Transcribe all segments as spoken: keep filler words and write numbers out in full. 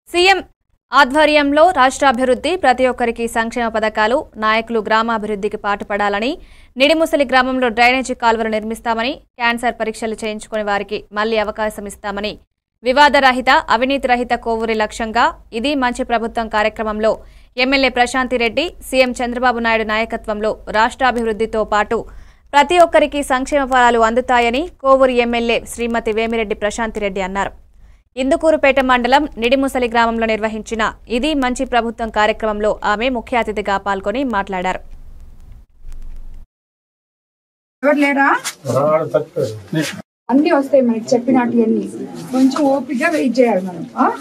CM ఆధ్వర్యంలో రాష్ట్రాభివృద్ధి ప్రతి ఒక్కరికి సంక్షేమ పథకాలు నాయకులు గ్రామాభివృద్ధికి పాటుపడాలని నిడిముసలి గ్రామంలో డ్రైనేజీ కాల్వలు నిర్మిస్తామని క్యాన్సర్ పరీక్షలు చేయించుకునే వారికి మళ్లీ అవకాశం ఇస్తామని వివాదరహిత అవినీతి రహిత కోవూరి లక్ష్యంగా ఇది మంచి ప్రభుత్వం కార్యక్రమంలో ఎమ్మెల్యే ప్రశాంతి రెడ్డి సీఎం చంద్రబాబు నాయుడు నాయకత్వంలో రాష్ట్రాభివృద్ధితో పాటు ప్రతి ఒక్కరికి సంక్షేమ ఫలాలు అందుతాయని కోవూరి ఎమ్మెల్యే శ్రీమతి వేమిరెడ్డి ప్రశాంతి రెడ్డి అన్నారు. ఇందుకూరుపేట మండలం నిడిముసలి గ్రామంలో నిర్వహించిన ఇది మంచి ప్రభుత్వం కార్యక్రమంలో ఆమె ముఖ్య అతిథిగా పాల్గొని మాట్లాడారు. అన్ని వస్తాయి మనకి చెప్పినట్టు అన్ని కొంచెం ఓపికగా వెయిట్ చేయాలి మనం.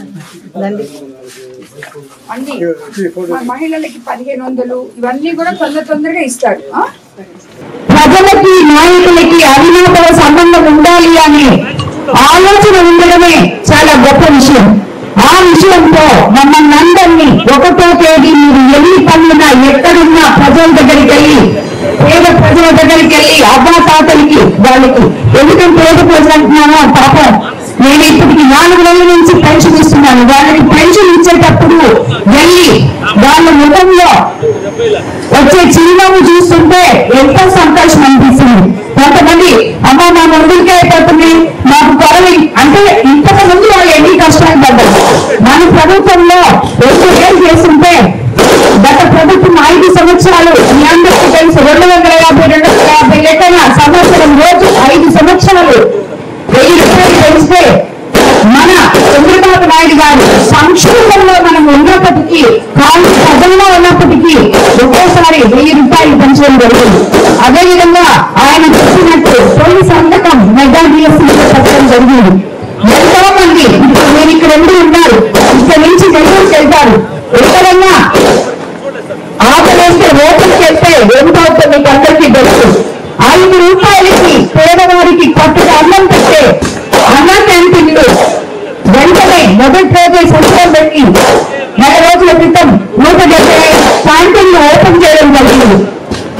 అన్ని మహిళలకి పదిహేను వందలు ఇవన్నీ కూడా తొందర తొందరగా ఇస్తాడు. ప్రజలకి నాయకులకి అవినాభావ సంబంధం ఉండాలి అనే ఆలోచన ఉండడమే చాలా గొప్ప విషయం. ఆ విషయంతో మమ్మల్ని అందరినీ ఒకటో తేదీ మీరు ఎన్ని పనులున్నా ఎక్కడున్నా ప్రజల దగ్గరికి వెళ్ళి పేద ప్రజల దగ్గరికి వెళ్ళి అబ్బా తాతలకి వాళ్ళకి ఎందుకంటే పేద ప్రజలు అంటున్నామో పాపం నేను ఇప్పటికి నాలుగు నెలల నుంచి పెన్షన్ ఇస్తున్నాను. వాళ్ళకి పెన్షన్ ఇచ్చేటప్పుడు వెళ్ళి వాళ్ళ ముఖంలో వచ్చే చిరునవ్వు చూస్తుంటే ఎంతో సంతోషం అనిపిస్తుంది. కొంతమంది అమ్మ మా ముందుకే అయిపోతుంది మాకు కొరవి అంటే ఇంతకు ముందు వాళ్ళు ఎన్ని కష్టాలు పడ్డారు. మన ప్రభుత్వంలో రెండు వేలు చేస్తుంటే గత ప్రభుత్వం ఐదు సంవత్సరాలు మీ అందరికీ తెలుసు రెండు వందల యాభై రెండు వందల యాభై లెక్కన సంవత్సరం రోజు ఐదు సంవత్సరాలు వెయ్యి రూపాయలు పెంచితే మన చంద్రబాబు నాయుడు గారు సంక్షేమంలో మనం ఉన్నప్పటికీ కాలు ప్రజల్లో ఉన్నప్పటికీ ఒకేసారి వెయ్యి రూపాయలు పెంచడం జరిగింది. అదేవిధంగా ఆయన చెప్పినట్టు తొలి సంతకం మెగా డిఎస్సీ పెట్టడం జరిగింది. ఎంతో మంది నేను ఇక్కడ రెండు ఉన్నారు ఇక్కడ నుంచి నెల్లూరుకి వెళ్తారు. ఎక్కడన్నా ఆకలేస్తే రోడ్డుకి వెళ్తే ఎంత అవుతుంది మీకు అందరికీ తెలుసు. ఐదు రూపాయలకి పేదవారికి పట్టుకు అన్నం పెట్టే అన్న క్యాంటీన్లు వెంటనే మొదటి రోజే సంవత్సరం పెట్టి నెల రోజుల క్రితం నూట డెబ్బై క్యాంటీన్లు ఓపెన్ చేయడం జరిగింది.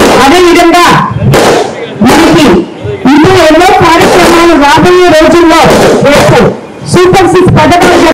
అదేవిధంగా మనకి ఇప్పుడు ఎన్నో కార్యక్రమాలు రాబోయే రోజుల్లో